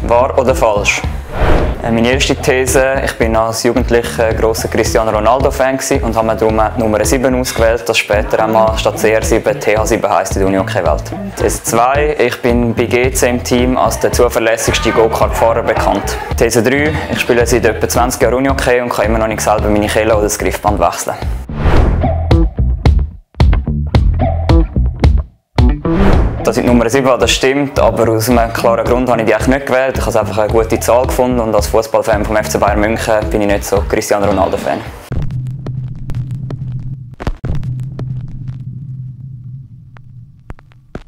Wahr oder falsch? Meine erste These: Ich bin als Jugendlicher grosser Cristiano Ronaldo-Fan und habe mir darum Nummer 7 ausgewählt, das später einmal statt CR7 TH7 heisst in der Unihockey-Welt. These 2: Ich bin bei GC im Team als der zuverlässigste Go-Kart-Fahrer bekannt. These 3: Ich spiele seit etwa 20 Jahren Unihockey und kann immer noch nicht selber meine Kelle oder das Griffband wechseln. Dass ich die Nummer 7 habe, das stimmt, aber aus einem klaren Grund habe ich die eigentlich nicht gewählt. Ich habe einfach eine gute Zahl gefunden und als Fußballfan vom FC Bayern München bin ich nicht so Cristiano Ronaldo-Fan.